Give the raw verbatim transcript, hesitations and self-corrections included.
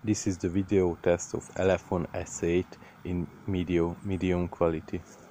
This is the video test of Elephone S eight in medium, medium quality.